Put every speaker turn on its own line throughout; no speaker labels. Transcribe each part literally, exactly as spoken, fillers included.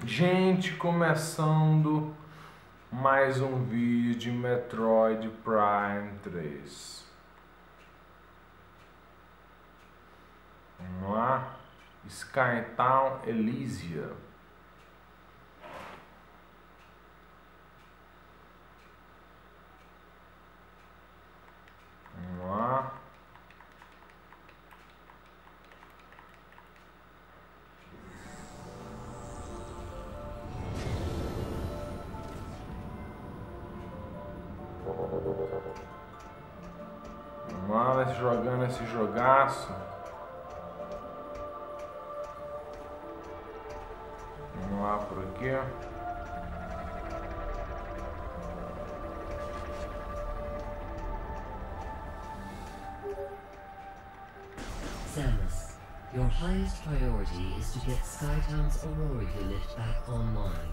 Gente, começando mais um vídeo de Metroid Prime três. Vamos lá. Skytown Elysia. Vamos lá. Vamos lá, jogando esse jogaço. Vamos lá por aqui.
Samus, your highest priority is to get Skytown's Aurora unit back online.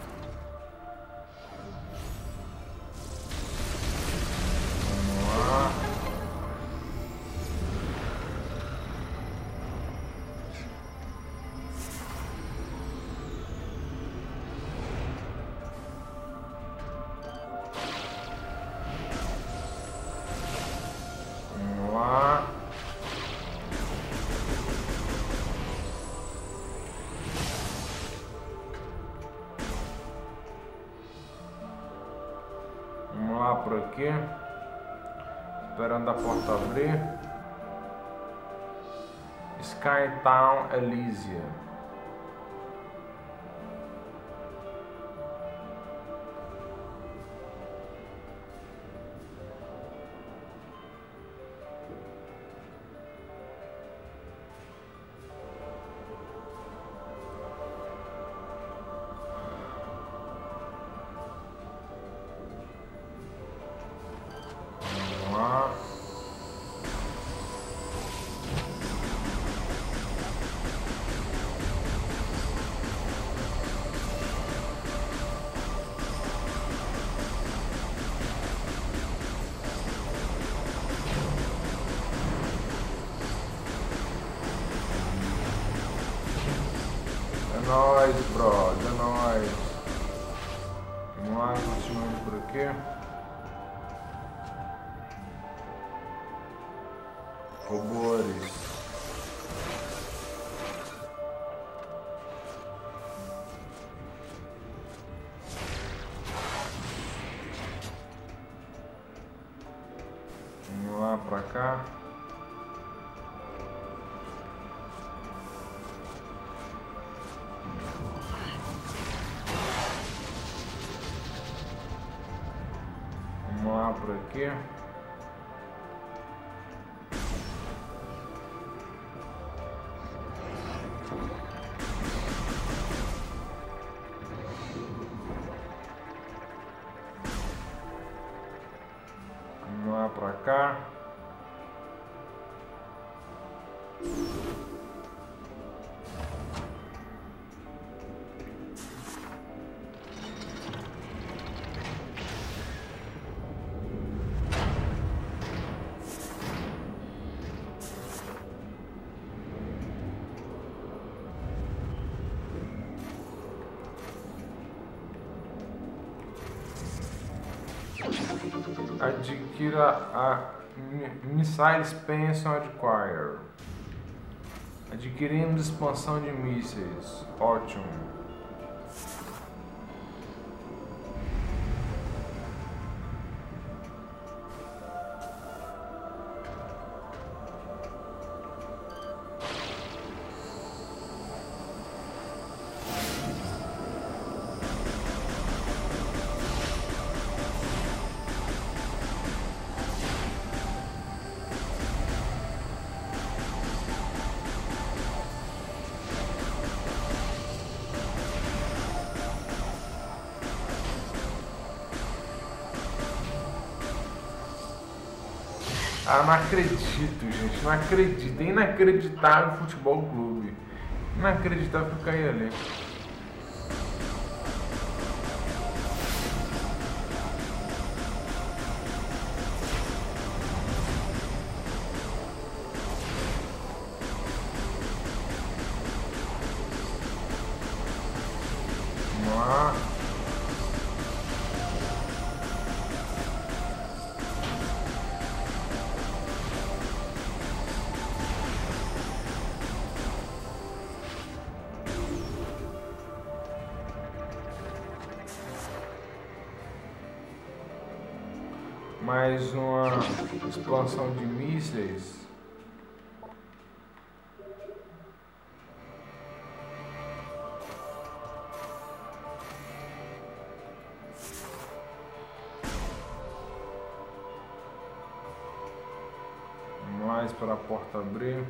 Vamos lá por aqui, esperando a porta abrir. Skytown Elysia. É nóis, brother, é nóis. Vamos lá, continuando por aqui. Robores. Vamos lá pra cá. Vamos lá por aqui. Vamos lá pra cá. Adquira a Missile Expansion Acquire. Adquirimos expansão de mísseis. Ótimo. Ah, não acredito, gente. Não acredito. É inacreditável o Futebol Clube. Inacreditável que eu caí ali.
Vamos lá. Mais uma expansão de mísseis. Mais para a porta abrir.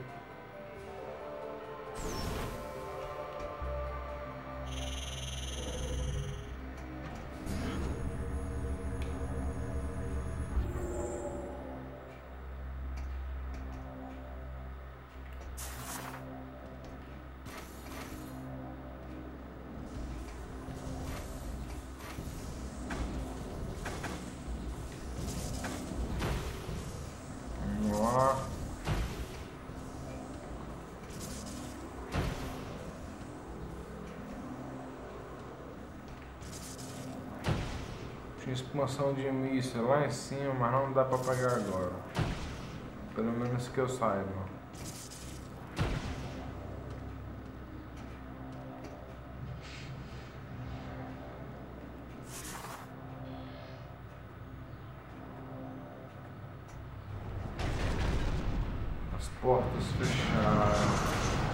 Vamos lá. Tinha expansão de míssil lá em cima, mas não dá pra pegar agora. Pelo menos que eu saiba. As portas fecharam.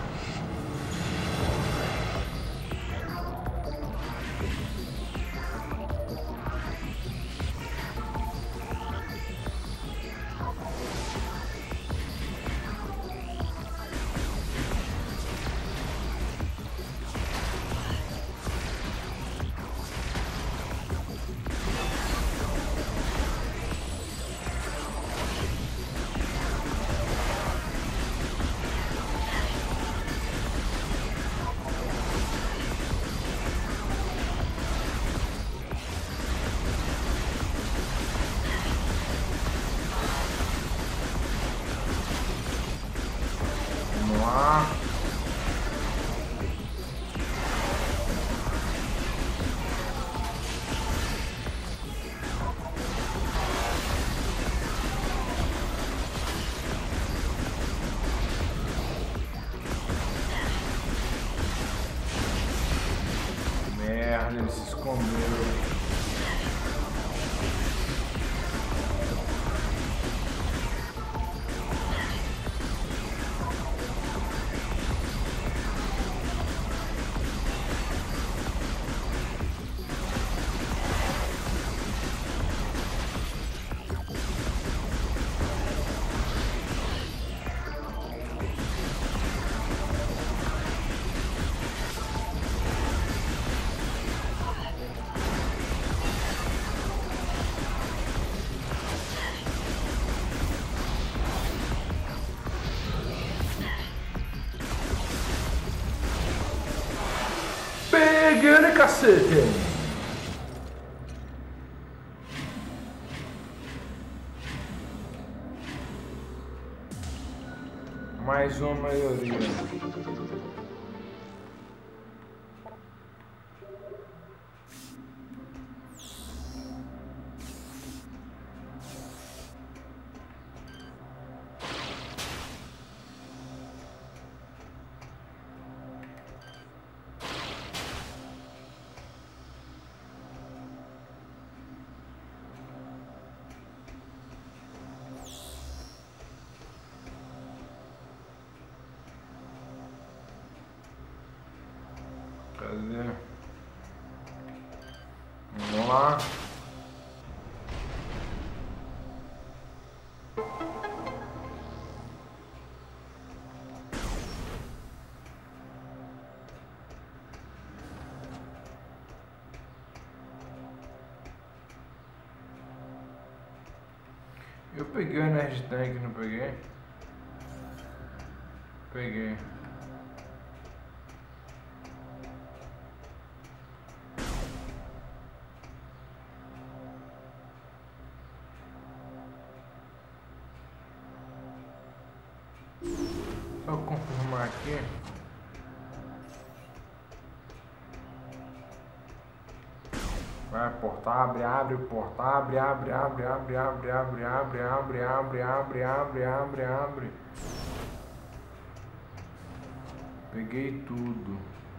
Vamos lá. Merda, ele se escondeu. Peguei, cacete! Mais uma maioria. Cadê? Vamos lá. Eu peguei o Energy Tank, não peguei? Peguei. Só confirmar aqui. Vai, porta, abre, abre, porta, abre, abre, abre, abre, abre, abre, abre, abre, abre, abre, abre, abre, abre. Peguei tudo.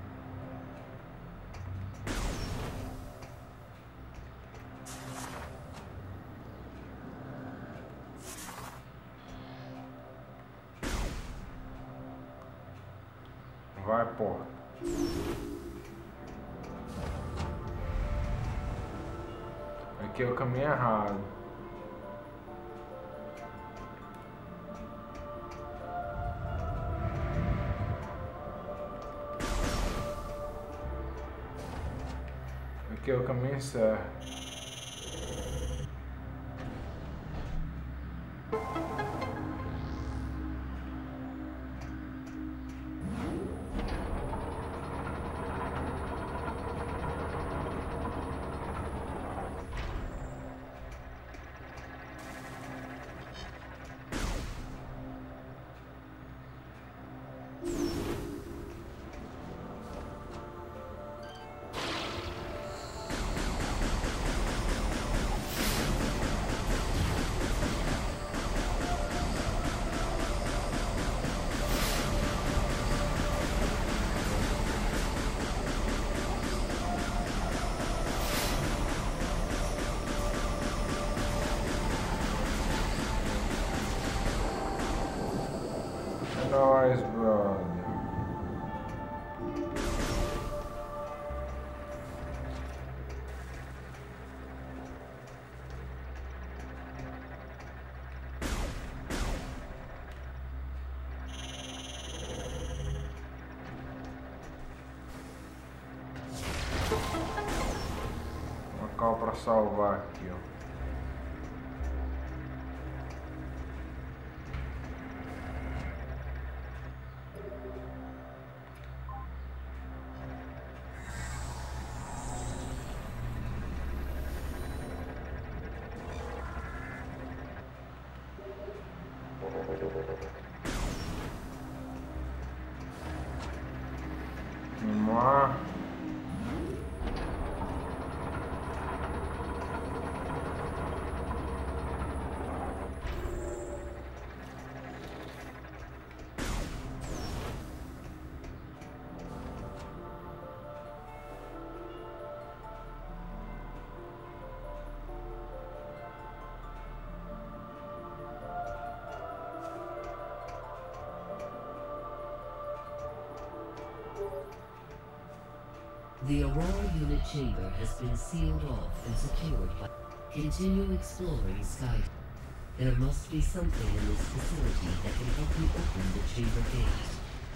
Vai, porta. Aqui é o caminho errado. Aqui é o caminho certo. Nóis, brother. Local pra salvar aqui, ó. Vamos lá.
The Aurora unit chamber has been sealed off and secured by... Continue exploring Sky. There must be something in this facility that can help you open the chamber gate.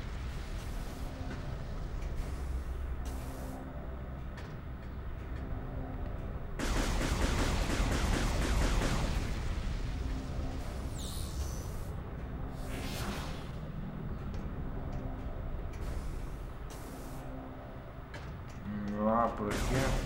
Lá por aqui.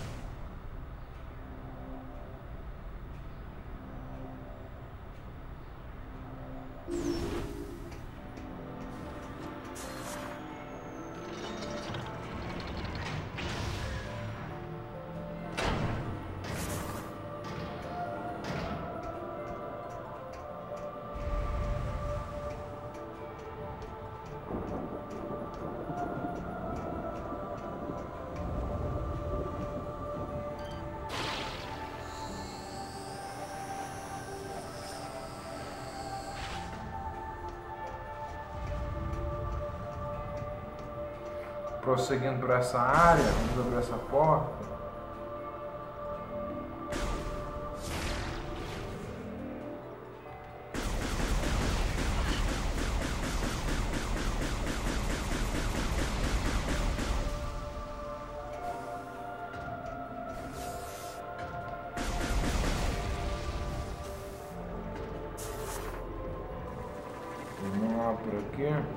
Prosseguindo por essa área, vamos abrir essa porta. Vamos lá por aqui.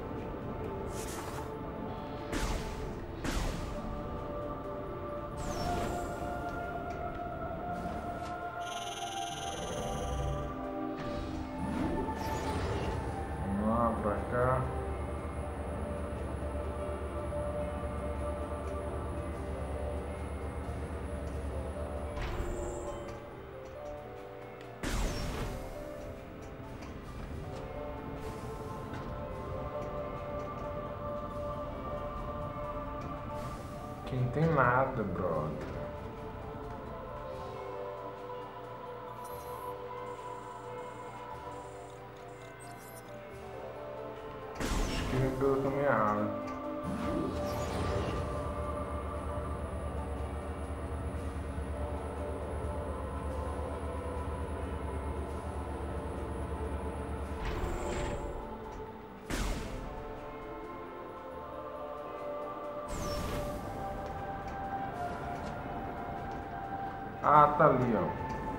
Pra cá. Aqui não tem nada, brother. Acho que vem pelo caminho errado. Ah, tá ali, ó.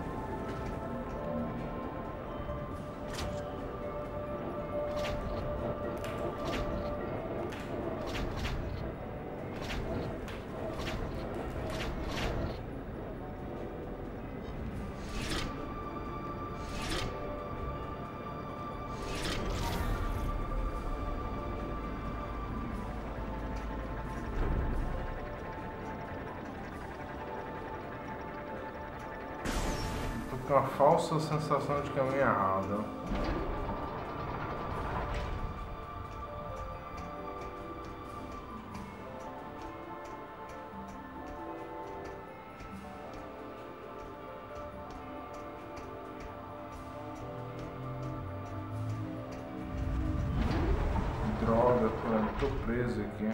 Uma falsa sensação de caminho errado. Droga, tô preso aqui.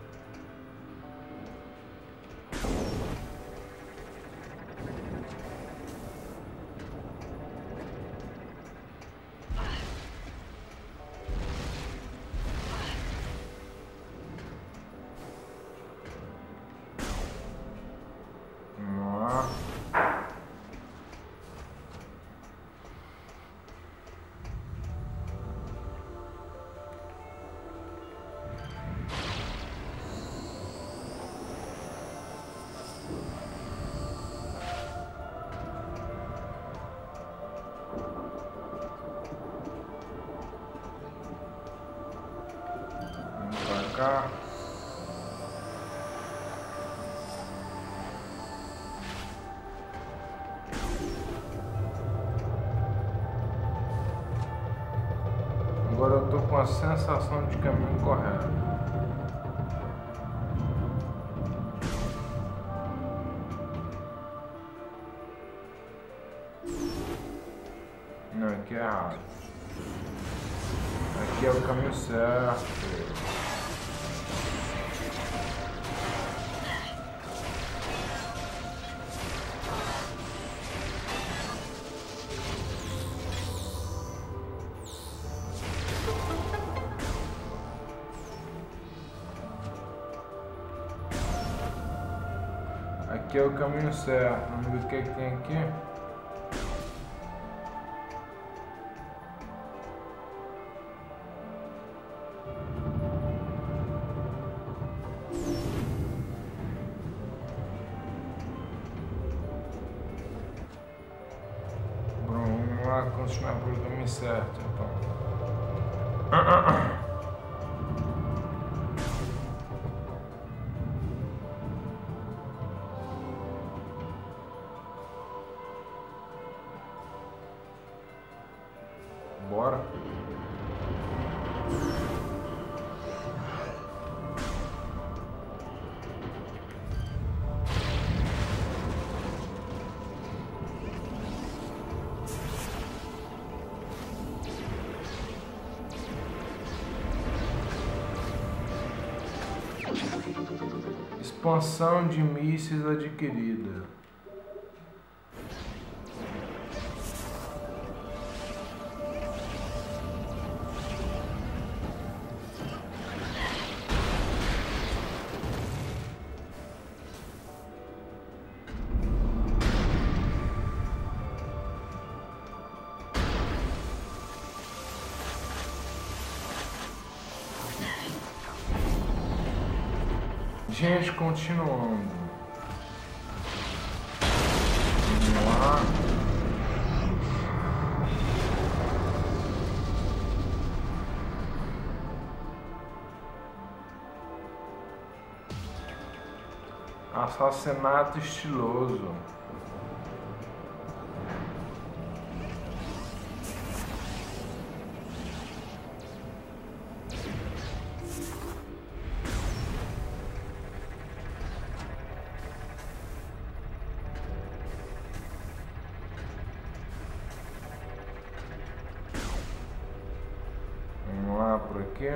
Cá. Agora eu tô com a sensação de caminho correto. Não, aqui é errado. Aqui é o caminho certo. Aqui é o caminho certo. Vamos ver o que, é que tem aqui. Bom, vamos lá continuar pelo caminho certo, então. Bora. Expansão de mísseis adquirida. Gente, continuando. Vamos lá. Assassinato estiloso. aqui.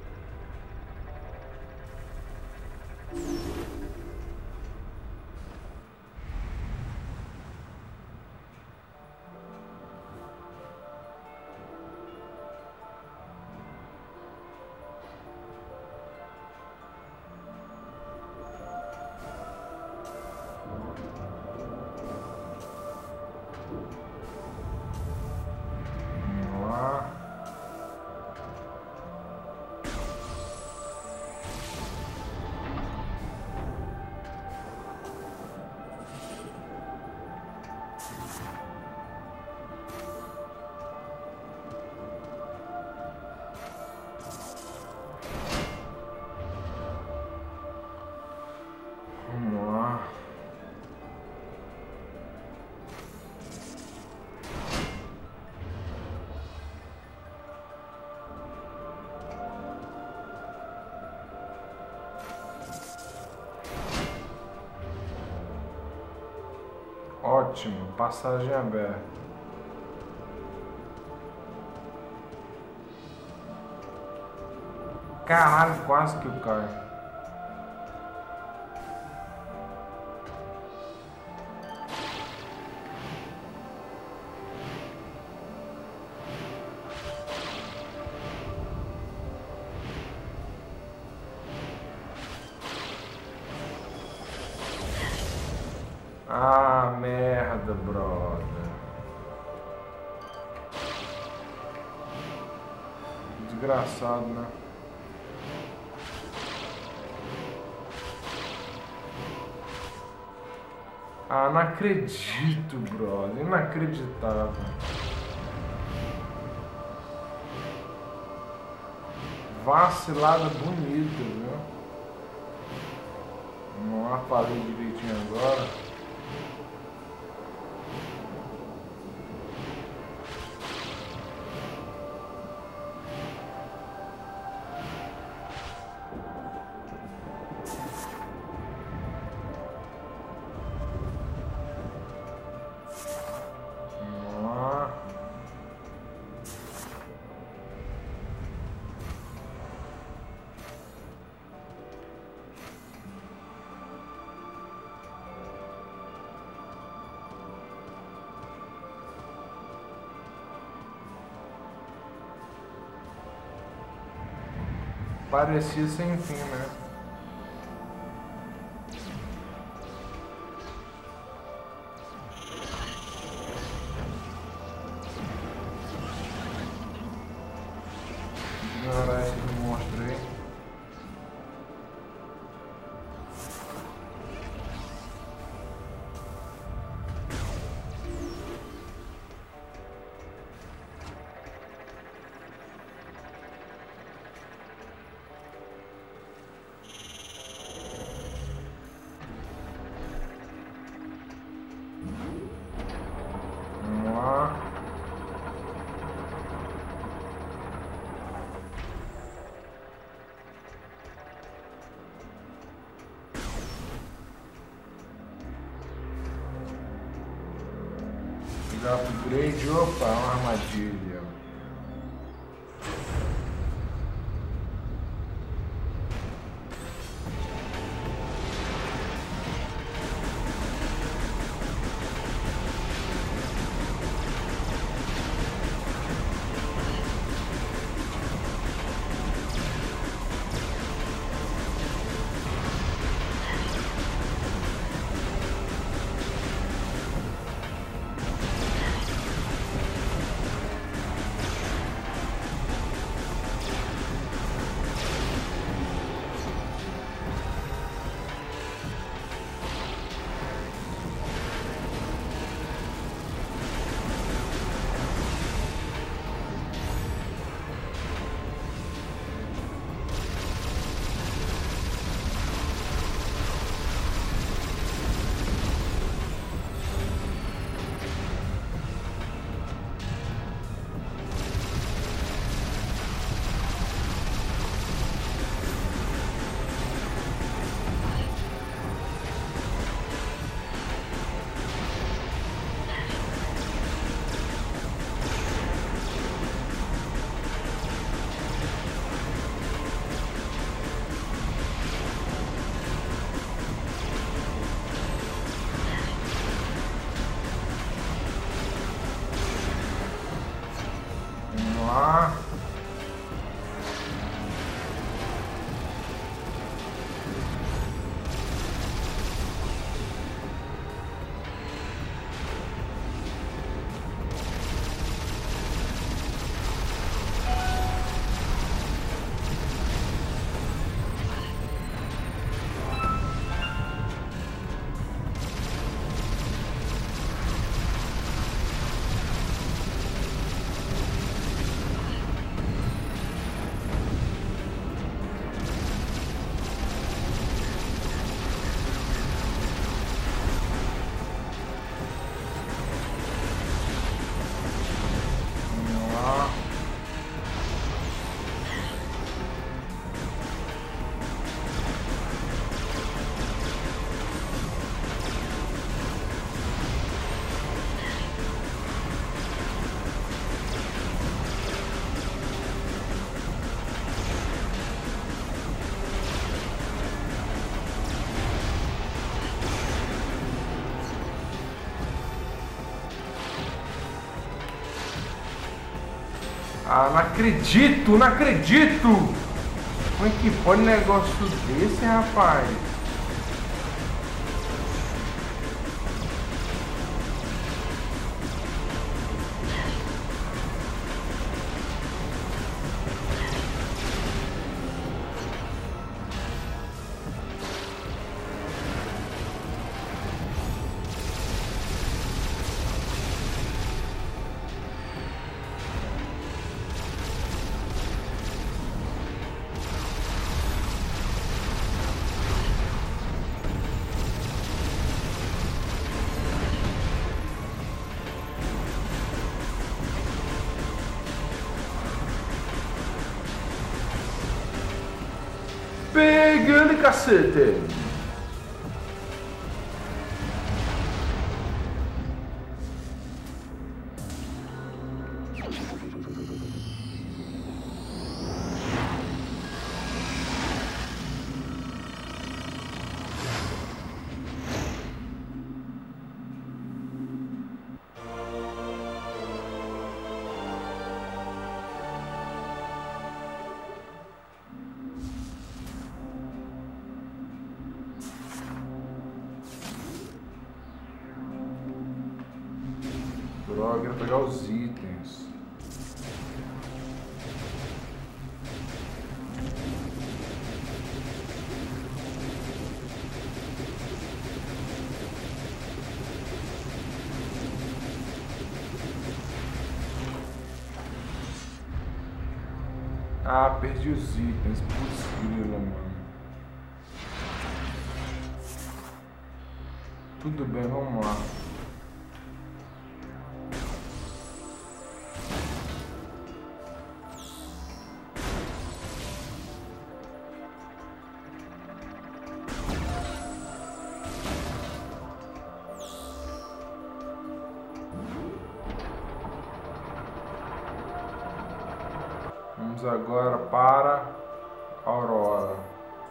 Vamos lá. Ótimo, passagem aberta. Caralho, quase que eu caio. Ah, merda, brother. Desgraçado, né? Ah, não acredito, brother. Inacreditável. Vacilada bonita, viu? Vamos lá, falei direitinho agora. Parecia sem fim, né? Ignorar esse monstro aí. Upgrade, opa, uma armadilha. Ah, não acredito, não acredito! Como é que pode um negócio desse, rapaz? Pegando, cacete! Droga, eu quero pegar os itens. Ah, perdi os itens. Putz, grila, mano. Tudo bem, vamos lá. Vamos agora para Aurora.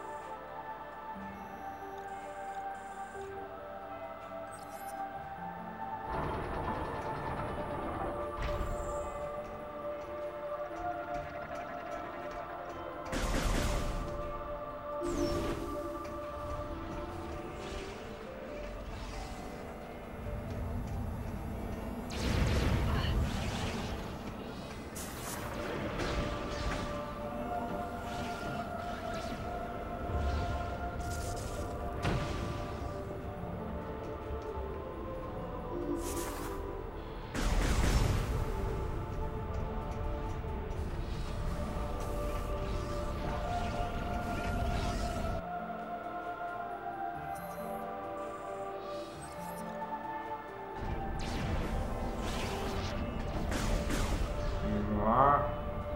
Lá.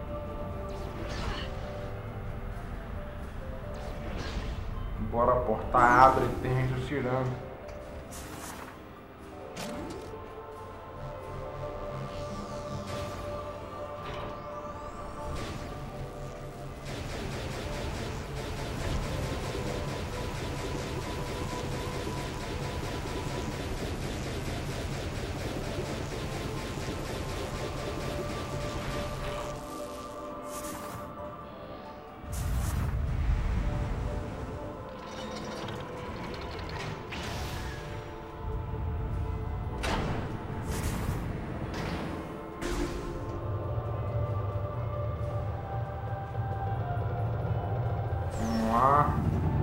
Bora, a porta abre, tem gente tirando. Vamos lá.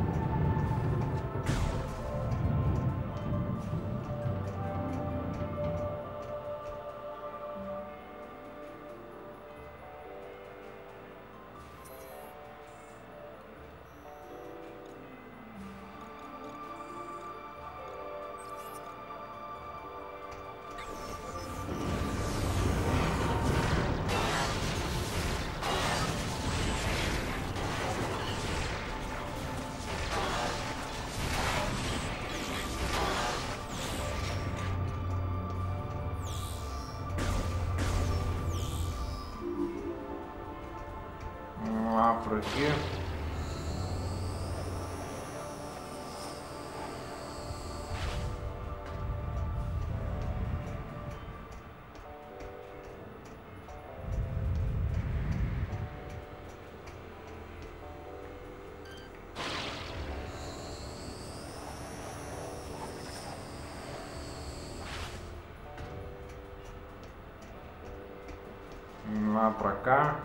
Vamos lá por aqui. lá pra cá.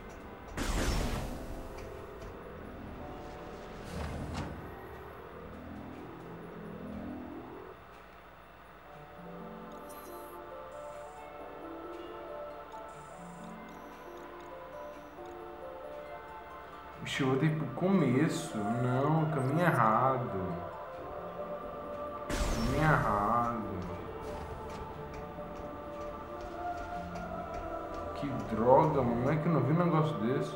Vixe, eu vou ter ir pro começo. Não, caminho errado. Caminho errado. Que droga, mano. Como é que eu não vi um negócio desse?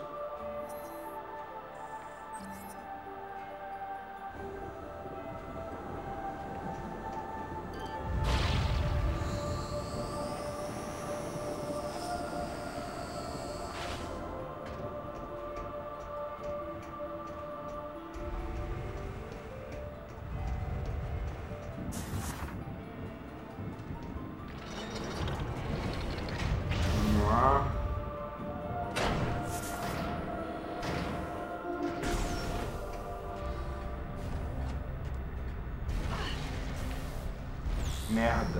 Merda.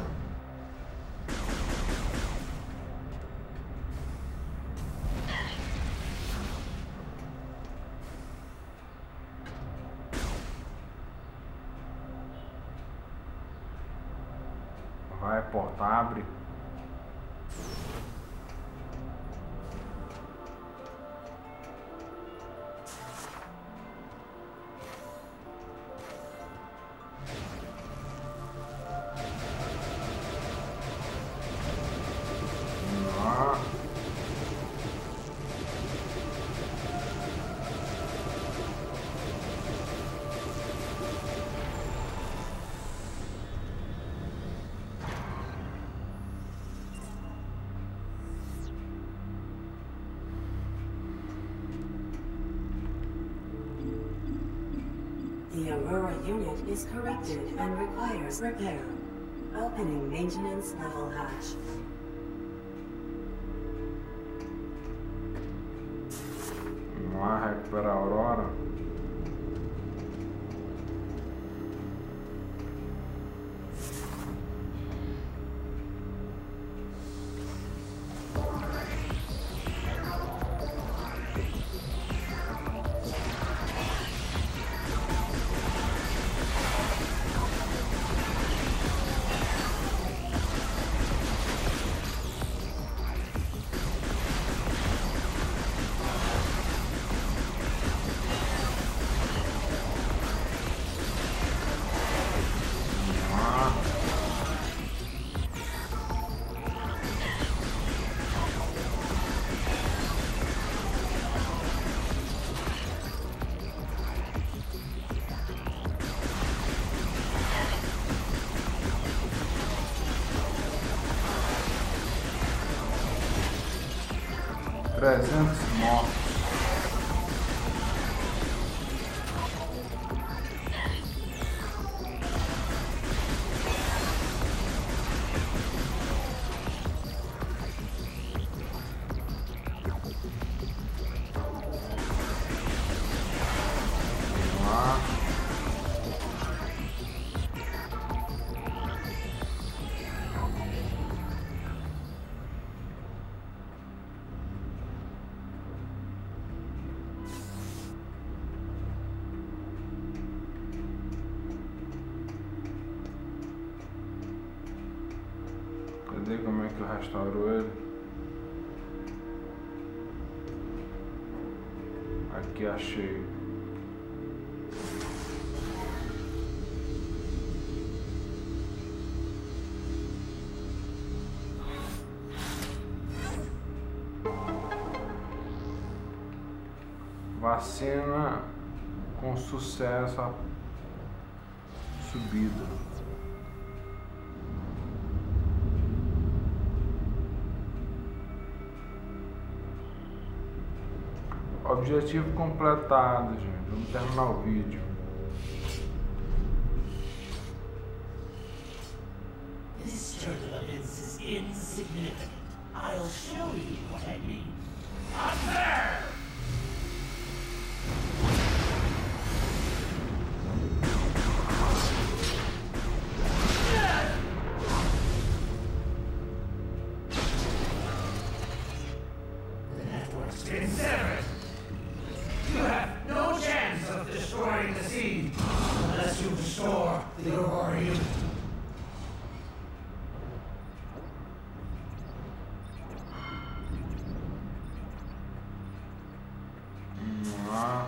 Vai, porta, abre.
The Aurora unit is corrupted and requires repair. Opening maintenance level hatch.
Vamos lá, recuperar a Aurora. trezentos mortos. Vamos lá. Cadê como é que eu restauro ele? Aqui achei. Vacina com sucesso a subida. Objetivo completado, gente. Vamos terminar o vídeo.
This turn of events is insignificant. I'll show you what I mean. Up there! Glory.
Vamos lá.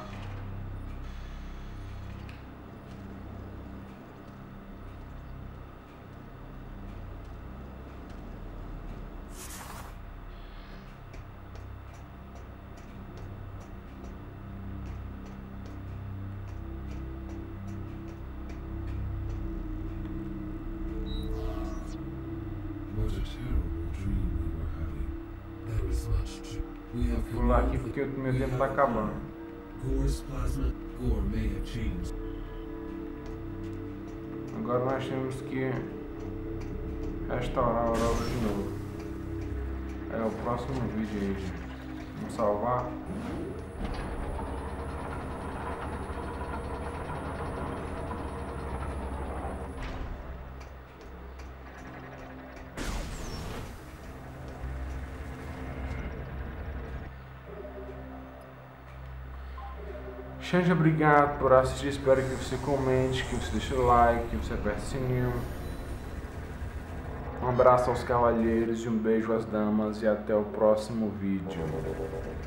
What a terrible dream we were having. There is much to. We have
Vou pular aqui porque o meu tempo tá acabando.
Gore's plasma. Gore may have changed.
Agora nós temos que restaurar a aurora de novo. É o próximo vídeo aí, gente. Vamos salvar. Gente, obrigado por assistir. Espero que você comente, que você deixe o like, que você aperte o sininho. Um abraço aos cavalheiros e um beijo às damas e até o próximo vídeo.